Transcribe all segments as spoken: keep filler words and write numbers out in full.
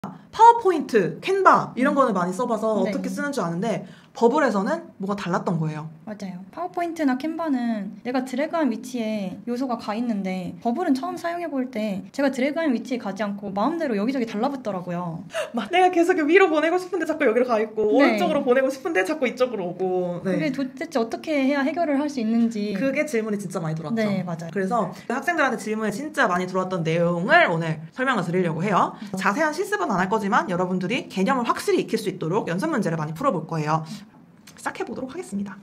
파워포인트, 캔바 이런 거는 많이 써봐서 네. 어떻게 쓰는 줄 아는데 버블에서는 뭐가 달랐던 거예요. 맞아요. 파워포인트나 캔바는 내가 드래그한 위치에 요소가 가 있는데 버블은 처음 사용해볼 때 제가 드래그한 위치에 가지 않고 마음대로 여기저기 달라붙더라고요. 막 내가 계속 위로 보내고 싶은데 자꾸 여기로 가 있고 네. 오른쪽으로 보내고 싶은데 자꾸 이쪽으로 오고 네. 그게 도대체 어떻게 해야 해결을 할 수 있는지 그게 질문이 진짜 많이 들어왔죠. 네, 맞아요. 그래서 학생들한테 질문이 진짜 많이 들어왔던 내용을 오늘 설명을 드리려고 해요. 자세한 실습은 안 할 거지만 여러분들이 개념을 확실히 익힐 수 있도록 연습 문제를 많이 풀어볼 거예요. 시작해보도록 하겠습니다.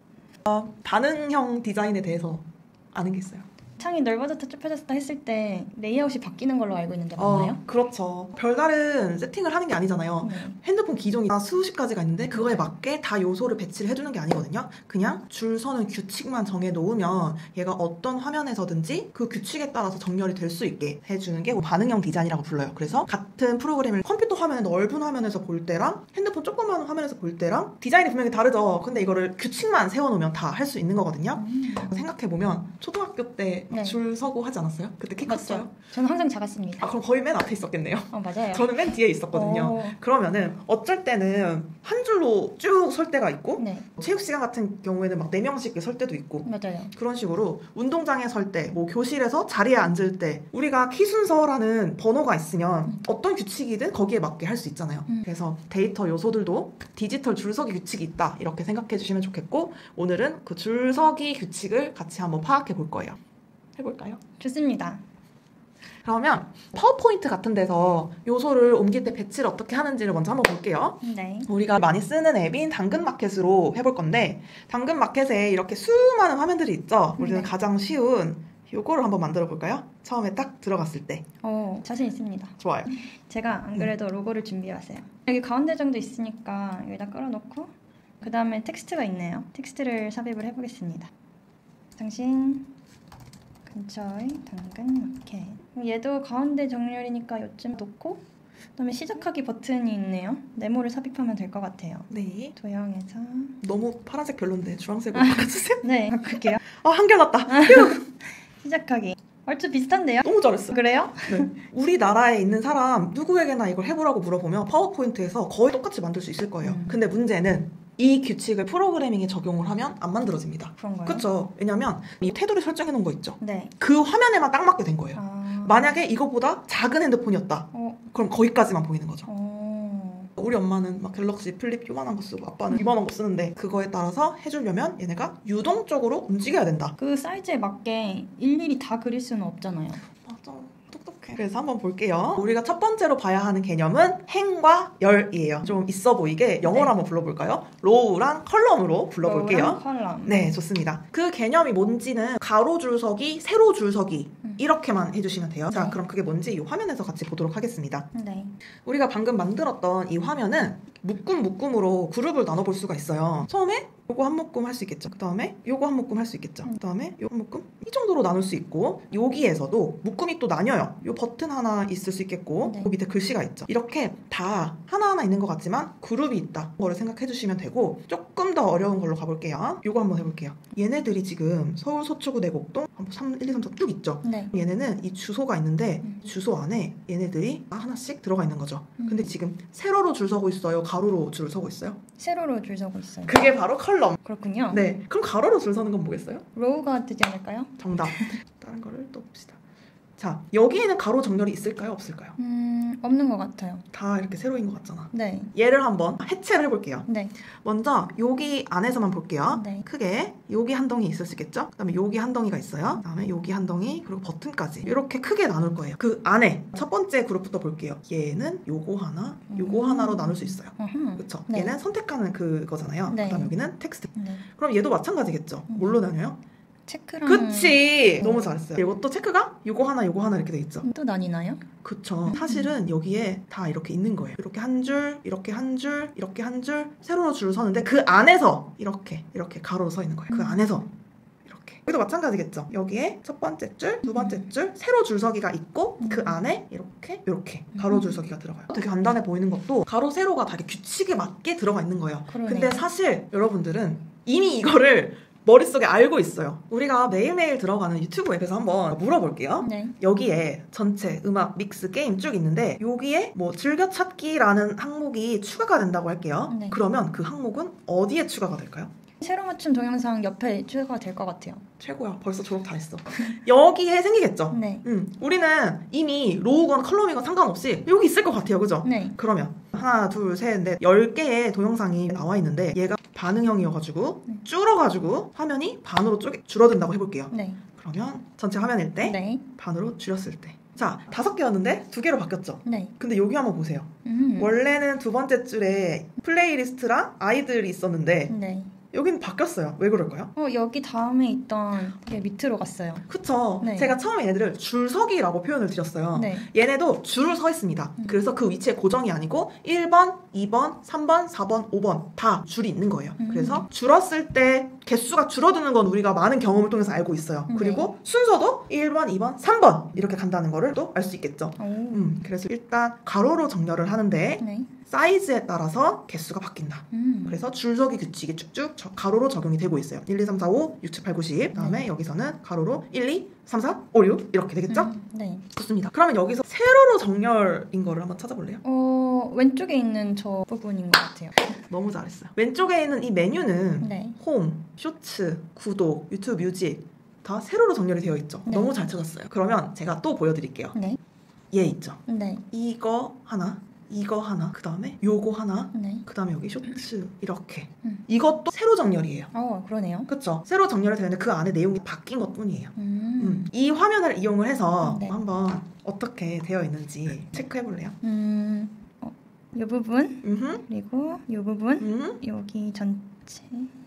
어, 반응형 디자인에 대해서 아는 게 있어요. 창이 넓어졌다 좁혀졌다 했을 때 레이아웃이 바뀌는 걸로 알고 있는데 맞나요? 어, 그렇죠. 별다른 세팅을 하는 게 아니잖아요. 네. 핸드폰 기종이 수십 가지가 있는데 그거에 맞게 다 요소를 배치를 해주는 게 아니거든요. 그냥 줄 서는 규칙만 정해놓으면 얘가 어떤 화면에서든지 그 규칙에 따라서 정렬이 될 수 있게 해주는 게 반응형 디자인이라고 불러요. 그래서 같은 프로그램을 컴퓨터 화면에 넓은 화면에서 볼 때랑 핸드폰 조그마한 화면에서 볼 때랑 디자인이 분명히 다르죠. 근데 이거를 규칙만 세워놓으면 다 할 수 있는 거거든요. 음. 생각해보면 초등학교 때 네. 줄 서고 하지 않았어요? 그때 키 컸어요? 맞죠? 저는 항상 작았습니다. 아 그럼 거의 맨 앞에 있었겠네요. 어, 맞아요. 저는 맨 뒤에 있었거든요. 오. 그러면은 어쩔 때는 한 줄로 쭉 설 때가 있고 네, 체육 시간 같은 경우에는 막 네 명씩 설 때도 있고 맞아요. 그런 식으로 운동장에 설 때, 뭐 교실에서 자리에 앉을 때 우리가 키 순서라는 번호가 있으면 음. 어떤 규칙이든 거기에 맞게 할 수 있잖아요. 음. 그래서 데이터 요소들도 디지털 줄서기 규칙이 있다 이렇게 생각해 주시면 좋겠고 오늘은 그 줄서기 규칙을 같이 한번 파악해 볼 거예요. 해볼까요? 좋습니다. 그러면 파워포인트 같은 데서 요소를 옮길 때 배치를 어떻게 하는지를 먼저 한번 볼게요. 네. 우리가 많이 쓰는 앱인 당근마켓으로 해볼 건데 당근마켓에 이렇게 수많은 화면들이 있죠. 우리는 네. 가장 쉬운 요거를 한번 만들어 볼까요? 처음에 딱 들어갔을 때. 어, 자신 있습니다. 좋아요. 제가 안 그래도 로고를 준비해왔어요. 여기 가운데 정도 있으니까 여기다 끌어놓고 그 다음에 텍스트가 있네요. 텍스트를 삽입을 해보겠습니다. 당신 근처의 당근마켓. 얘도 가운데 정렬이니까 요쯤 놓고 그 다음에 시작하기 버튼이 있네요. 네모를 삽입하면 될 것 같아요. 네. 도형에서 너무 파란색 별론데 주황색으로 바꿔주세요. 네, 바꿀게요. 아, 한결났다. 시작하기. 얼추 비슷한데요? 너무 잘했어. 그래요? 네. 우리나라에 있는 사람 누구에게나 이걸 해보라고 물어보면 파워포인트에서 거의 똑같이 만들 수 있을 거예요. 음. 근데 문제는 이 규칙을 프로그래밍에 적용을 하면 안 만들어집니다. 그런가요? 그렇죠. 왜냐면 이 테두리 설정해 놓은 거 있죠. 네. 그 화면에만 딱 맞게 된 거예요. 아... 만약에 이거보다 작은 핸드폰이었다. 어... 그럼 거기까지만 보이는 거죠. 어... 우리 엄마는 막 갤럭시 플립 요만한 거 쓰고 아빠는 이만한 거 쓰는데 그거에 따라서 해주려면 얘네가 유동적으로 움직여야 된다. 그 사이즈에 맞게 일일이 다 그릴 수는 없잖아요. 맞아. 똑똑해. 그래서 한번 볼게요. 우리가 첫 번째로 봐야 하는 개념은 행과 열이에요. 좀 있어 보이게 영어로 네. 한번 불러볼까요? 로우랑 컬럼으로 불러볼게요. 로우랑 컬럼. 네, 좋습니다. 그 개념이 뭔지는 가로 줄서기, 세로 줄서기 음. 이렇게만 해주시면 돼요. 자, 네. 그럼 그게 뭔지 이 화면에서 같이 보도록 하겠습니다. 네. 우리가 방금 만들었던 이 화면은 묶음 묶음으로 그룹을 나눠볼 수가 있어요. 처음에 요거 한 묶음 할 수 있겠죠. 그 다음에 요거 한 묶음 할 수 있겠죠. 그 다음에 요거 한 묶음 이 정도로 나눌 수 있고 여기에서도 묶음이 또 나뉘어요. 요 버튼 하나 있을 수 있겠고 네. 그 밑에 글씨가 있죠. 이렇게 다 하나하나 있는 것 같지만 그룹이 있다. 그거를 생각해 주시면 되고 조금 더 어려운 걸로 가볼게요. 요거 한번 해볼게요. 얘네들이 지금 서울 서초구 내곡동 삼, 일, 이, 삼, 사 쭉 있죠. 네. 얘네는 이 주소가 있는데 음. 주소 안에 얘네들이 하나씩 들어가 있는 거죠. 음. 근데 지금 세로로 줄 서고 있어요? 가로로 줄 서고 있어요? 세로로 줄 서고 있어요. 그게 바로 컬럼. 그렇군요. 네. 그럼 가로로 줄 서는 건 뭐겠어요? 로우가 되지 않을까요? 정답. 다른 거를 또 봅시다. 자, 여기에는 가로 정렬이 있을까요? 없을까요? 음, 없는 것 같아요. 다 이렇게 세로인 것 같잖아. 네. 얘를 한번 해체를 해볼게요. 네. 먼저 여기 안에서만 볼게요. 네. 크게 여기 한 덩이 있을 수 있겠죠? 그 다음에 여기 한 덩이가 있어요. 그 다음에 여기 한 덩이 그리고 버튼까지 이렇게 크게 나눌 거예요. 그 안에 첫 번째 그룹부터 볼게요. 얘는 요거 하나 요거 음. 하나로 나눌 수 있어요. 어흠. 그쵸? 네. 얘는 선택하는 그거잖아요. 네. 그 다음 여기는 텍스트. 네. 그럼 얘도 마찬가지겠죠? 음. 뭘로 나뉘어요? 체크랑 그치! 네. 너무 잘했어요. 그리고 또 체크가 요거 하나 요거 하나 이렇게 돼 있죠? 또 나뉘나요? 그쵸. 사실은 여기에 다 이렇게 있는 거예요. 이렇게 한 줄, 이렇게 한 줄, 이렇게 한 줄, 세로로 줄 서는데 그 안에서 이렇게 이렇게 가로로 서 있는 거예요. 그 음. 안에서 이렇게. 여기도 마찬가지겠죠. 여기에 첫 번째 줄, 두 번째 줄, 세로 줄서기가 있고 음. 그 안에 이렇게 이렇게 가로 줄서기가 들어가요. 되게 간단해 보이는 것도 가로, 세로가 다 이렇게 규칙에 맞게 들어가 있는 거예요. 그러네요. 근데 사실 여러분들은 이미 이거를 머릿속에 알고 있어요. 우리가 매일매일 들어가는 유튜브 앱에서 한번 물어볼게요. 네. 여기에 전체 음악, 믹스, 게임 쭉 있는데 여기에 뭐 즐겨찾기라는 항목이 추가가 된다고 할게요. 네. 그러면 그 항목은 어디에 추가가 될까요? 새로 맞춘 동영상 옆에 추가가 될 것 같아요. 최고야. 벌써 졸업 다 했어. 여기에 생기겠죠? 네. 음, 우리는 이미 로우건 컬럼이건 상관없이 여기 있을 것 같아요. 그죠? 네. 그러면 하나, 둘, 셋, 넷, 열 개의 동영상이 나와 있는데 얘가 반응형이어가지고 네. 줄어가지고 화면이 반으로 쪼개, 줄어든다고 해볼게요. 네. 그러면 전체 화면일 때 네. 반으로 줄였을 때 자, 다섯 개였는데 두 개로 바뀌었죠? 네. 근데 여기 한번 보세요. 음. 원래는 두 번째 줄에 플레이리스트랑 아이들이 있었는데 네. 여기는 바뀌었어요. 왜 그럴까요? 어, 여기 다음에 있던 게 밑으로 갔어요. 그쵸. 네. 제가 처음에 얘네들을 줄서기라고 표현을 드렸어요. 네. 얘네도 줄을 서 있습니다. 음. 그래서 그 위치에 고정이 아니고 일 번, 이 번, 삼 번, 사 번, 오 번 다 줄이 있는 거예요. 음. 그래서 줄었을 때 개수가 줄어드는 건 우리가 많은 경험을 통해서 알고 있어요. 네. 그리고 순서도 일 번, 이 번, 삼 번 이렇게 간다는 거를 또 알 수 있겠죠. 오. 음, 그래서 일단 가로로 정렬을 하는데 네. 사이즈에 따라서 개수가 바뀐다. 음. 그래서 줄서기 규칙이 쭉쭉 저- 가로로 적용이 되고 있어요. 일, 이, 삼, 사, 오, 육, 칠, 팔, 구, 십. 다음에 네. 여기서는 가로로 일, 이, 삼, 사, 오, 육 이렇게 되겠죠? 음. 네. 좋습니다. 그러면 여기서 세로로 정렬인 거를 한번 찾아볼래요? 어, 왼쪽에 있는 저 부분인 것 같아요. 너무 잘했어요. 왼쪽에 있는 이 메뉴는 네. 홈, 쇼츠, 구독, 유튜브 뮤직 다 세로로 정렬이 되어 있죠. 네. 너무 잘 찾았어요. 그러면 제가 또 보여드릴게요. 네. 얘 있죠? 네. 이거 하나, 이거 하나, 그 다음에 요거 하나, 네. 그 다음에 여기 쇼츠 이렇게. 음. 이것도 세로 정렬이에요. 어, 그러네요. 그쵸? 세로 정렬이 되는데 그 안에 내용이 바뀐 것 뿐이에요. 음. 음. 이 화면을 이용을 해서 네. 한번 어떻게 되어 있는지 체크해볼래요? 음. 어, 이 부분 음, 그리고 이 부분 음, 여기 전체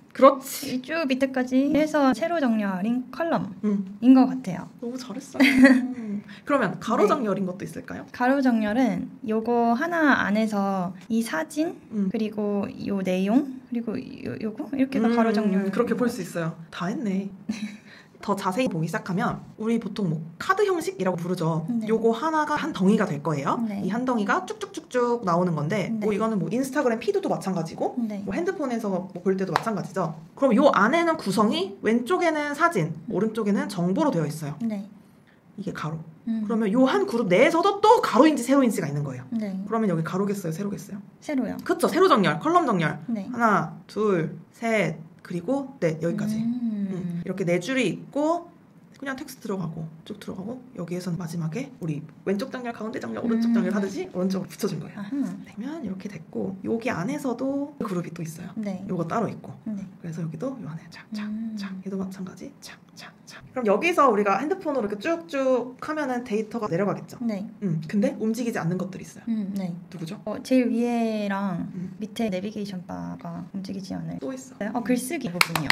그렇지. 쭉 밑에까지 해서 세로 정렬인 컬럼인 음, 것 같아요. 너무 잘했어요. 음. 그러면 가로 네. 정렬인 것도 있을까요? 가로 정렬은 요거 하나 안에서 이 사진 음. 그리고 요 내용 그리고 요, 요거 이렇게가 음, 가로 정렬. 그렇게 볼 수 있어요. 다 했네. 더 자세히 보기 시작하면 우리 보통 뭐 카드 형식이라고 부르죠. 네. 요거 하나가 한 덩이가 될 거예요. 네. 이 한 덩이가 쭉쭉쭉쭉 나오는 건데 네. 뭐 이거는 뭐 인스타그램 피드도 마찬가지고 네. 뭐 핸드폰에서 뭐 볼 때도 마찬가지죠. 그럼 요 안에는 구성이 왼쪽에는 사진, 오른쪽에는 정보로 되어 있어요. 네. 이게 가로. 음. 그러면 요 한 그룹 내에서도 또 가로인지 세로인지가 있는 거예요. 네. 그러면 여기 가로겠어요, 세로겠어요? 세로요. 그쵸, 세로 정렬, 컬럼 정렬. 네. 하나, 둘, 셋, 그리고 넷 여기까지. 음. 음, 이렇게 네 줄이 있고 그냥 텍스트 들어가고 쭉 들어가고 여기에서는 마지막에 우리 왼쪽 정렬, 가운데 정렬, 오른쪽 음. 정렬 하듯이 오른쪽으로 붙여준 거예요. 아하. 그러면 이렇게 됐고 여기 안에서도 그룹이 또 있어요. 네. 요거 따로 있고 네. 그래서 여기도 요 안에 착착착 음. 얘도 마찬가지 착착착 그럼 여기서 우리가 핸드폰으로 이렇게 쭉쭉 하면은 데이터가 내려가겠죠. 네. 음, 근데 움직이지 않는 것들이 있어요. 음. 네. 누구죠? 어, 제일 위에랑 음. 밑에 내비게이션 바가 움직이지 않아요. 또 있어. 어, 글쓰기 부분이요.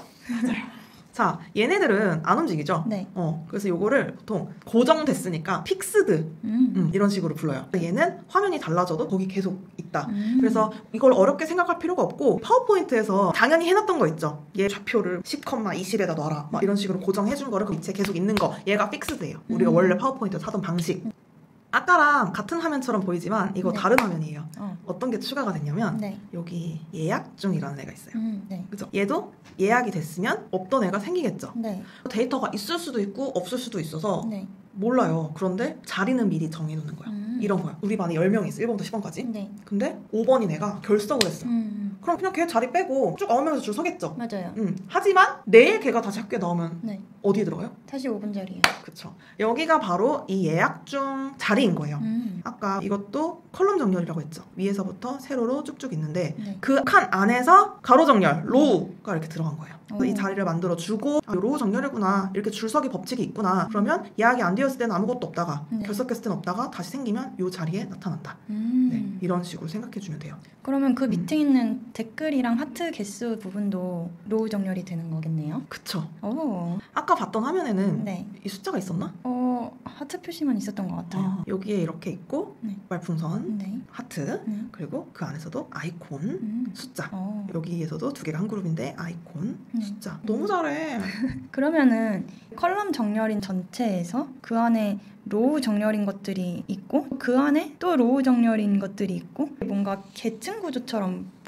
자, 얘네들은 안 움직이죠? 네. 어, 그래서 요거를 보통 고정됐으니까 픽스드 음. 음, 이런 식으로 불러요. 근데 얘는 화면이 달라져도 거기 계속 있다. 음. 그래서 이걸 어렵게 생각할 필요가 없고 파워포인트에서 당연히 해놨던 거 있죠. 얘 좌표를 십, 이십에다 놔라. 막 이런 식으로 고정해준 거를 그 위치에 계속 있는 거. 얘가 픽스드예요. 우리가 음. 원래 파워포인트에서 하던 방식. 아까랑 같은 화면처럼 보이지만 이거 네. 다른 화면이에요. 어. 어떤 게 추가가 됐냐면 네. 여기 예약 중이라는 애가 있어요. 음. 네. 그죠? 얘도 예약이 됐으면 없던 애가 생기겠죠. 네. 데이터가 있을 수도 있고 없을 수도 있어서 네. 몰라요. 그런데 자리는 미리 정해놓는 거야. 음. 이런 거야. 우리 반에 열 명이 있어. 일 번부터 십 번까지. 네. 근데 오 번인 애가 결석을 했어. 음. 그럼 그냥 걔 자리 빼고 쭉 아홉 명에서 줄 서겠죠. 맞아요. 음. 하지만 내일 걔가 다시 학교에 나오면 네. 어디에 들어가요? 다시 오 분 자리예요. 그쵸. 여기가 바로 이 예약 중 자리인 거예요. 음. 아까 이것도 컬럼 정렬이라고 했죠. 위에서부터 세로로 쭉쭉 있는데 네. 그 칸 안에서 가로 정렬, 로우가 이렇게 들어간 거예요. 그래서 오. 이 자리를 만들어 주고 아, 로우 정렬이구나. 이렇게 줄서기 법칙이 있구나. 그러면 예약이 안 되었을 때는 아무것도 없다가 네. 결석했을 때는 없다가 다시 생기면 이 자리에 나타난다. 음. 네, 이런 식으로 생각해 주면 돼요. 그러면 그 음. 밑에 있는 댓글이랑 하트 개수 부분도 로우 정렬이 되는 거겠네요. 그쵸. 오. 아까 봤던 화면에는 네. 이 숫자가 있었나? 어, 하트 표시만 있었던 것 같아요. 아, 여기에 이렇게 있고 네. 말풍선, 네. 하트, 네. 그리고 그 안에서도 아이콘, 음. 숫자. 어. 여기에서도 두 개가 한 그룹인데 아이콘, 네. 숫자. 너무 잘해. 그러면은 컬럼 정렬인 전체에서 그 안에 로우 정렬인 것들이 있고 그 안에 또 로우 정렬인 것들이 있고 뭔가 계층 구조처럼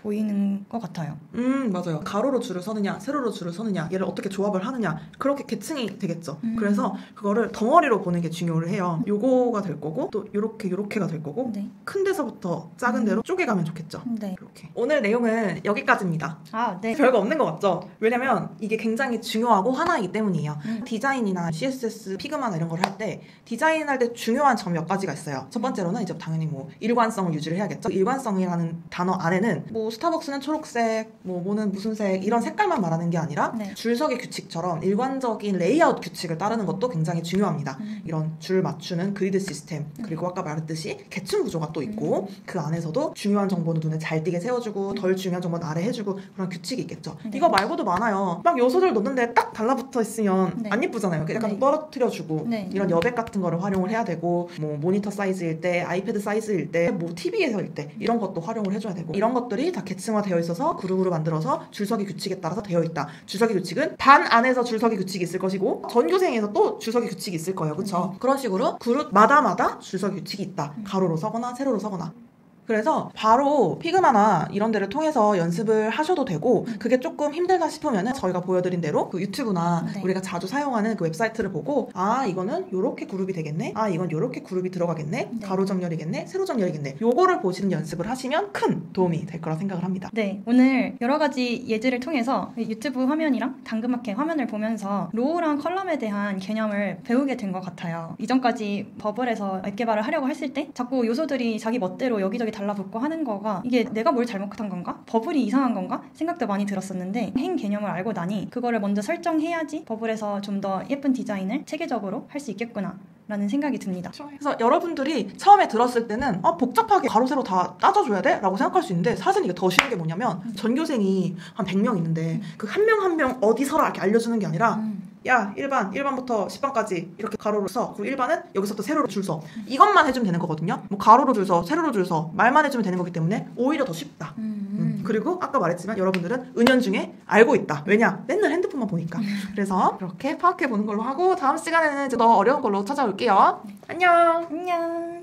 보이는 것 같아요. 음 맞아요. 가로로 줄을 서느냐 세로로 줄을 서느냐 얘를 어떻게 조합을 하느냐 그렇게 계층이 되겠죠. 음. 그래서 그거를 덩어리로 보는 게 중요를 해요. 요거가 될 거고 또 요렇게 요렇게가 될 거고 네. 큰 데서부터 작은 음. 데로 쪼개가면 좋겠죠. 네. 이렇게. 오늘 내용은 여기까지입니다. 아, 네. 별거 없는 것 같죠? 왜냐면 이게 굉장히 중요하고 하나이기 때문이에요. 음. 디자인이나 씨에스에스, 피그마나 이런 걸 할 때 디자인할 때 중요한 점 몇 가지가 있어요. 첫 번째로는 이제 당연히 뭐 일관성을 유지를 해야겠죠. 일관성이라는 단어 안에는 뭐 스타벅스는 초록색, 뭐 뭐는 무슨 색 이런 색깔만 말하는 게 아니라 네. 줄서기 규칙처럼 일관적인 레이아웃 규칙을 따르는 것도 굉장히 중요합니다. 음. 이런 줄 맞추는 그리드 시스템 그리고 아까 말했듯이 계층 구조가 또 있고 그 안에서도 중요한 정보는 눈에 잘 띄게 세워주고 덜 중요한 정보는 아래 해주고 그런 규칙이 있겠죠. 네. 이거 말고도 많아요. 막 요소들 넣는데 딱 달라붙어 있으면 네. 안 예쁘잖아요. 약간 네. 떨어뜨려주고 네. 이런 여백 같은 거를 활용을 해야 되고 뭐 모니터 사이즈일 때, 아이패드 사이즈일 때, 뭐 티비에서일 때 이런 것도 활용을 해줘야 되고 이런 것들이 다 계층화되어 있어서 그룹으로 만들어서 줄서기 규칙에 따라서 되어 있다. 줄서기 규칙은 반 안에서 줄서기 규칙이 있을 것이고 전교생에서 또 줄서기 규칙이 있을 거예요. 그렇죠? 네. 그런 식으로 그룹마다마다 줄서기 규칙이 있다. 가로로 서거나 세로로 서거나. 그래서 바로 피그마나 이런 데를 통해서 연습을 하셔도 되고 그게 조금 힘들다 싶으면은 저희가 보여드린 대로 그 유튜브나 네. 우리가 자주 사용하는 그 웹사이트를 보고 아 이거는 요렇게 그룹이 되겠네 아 이건 요렇게 그룹이 들어가겠네 네. 가로 정렬이겠네 세로 정렬이겠네 요거를 보시는 연습을 하시면 큰 도움이 될 거라 생각을 합니다. 네, 오늘 여러 가지 예제를 통해서 유튜브 화면이랑 당근마켓 화면을 보면서 로우랑 컬럼에 대한 개념을 배우게 된 것 같아요. 이전까지 버블에서 앱 개발을 하려고 했을 때 자꾸 요소들이 자기 멋대로 여기저기 달라붙고 하는 거가 이게 내가 뭘 잘못한 건가? 버블이 이상한 건가? 생각도 많이 들었었는데 행 개념을 알고 나니 그거를 먼저 설정해야지 버블에서 좀 더 예쁜 디자인을 체계적으로 할 수 있겠구나 라는 생각이 듭니다. 그래서 여러분들이 처음에 들었을 때는 아, 복잡하게 가로 세로 다 따져줘야 돼? 라고 생각할 수 있는데 사실 이게 더 쉬운 게 뭐냐면 전교생이 한 백 명 있는데 그 한 명 한 명 어디 서라 이렇게 알려주는 게 아니라 음. 야 일 반, 일 반부터 십 반까지 이렇게 가로로 서 그리고 일 반은 여기서부터 세로로 줄 서 이것만 해주면 되는 거거든요. 뭐 가로로 줄 서, 세로로 줄 서 말만 해주면 되는 거기 때문에 오히려 더 쉽다. 음. 음. 그리고 아까 말했지만 여러분들은 은연중에 알고 있다. 왜냐? 맨날 핸드폰만 보니까. 그래서 이렇게 파악해보는 걸로 하고 다음 시간에는 이제 더 어려운 걸로 찾아올게요. 안녕. 안녕.